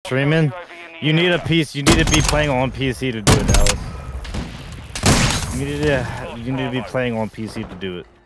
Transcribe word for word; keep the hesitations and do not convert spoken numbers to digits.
streaming? You need a piece. You need to be playing on P C to do it, Dallas. You need to. You need to be playing on P C to do it.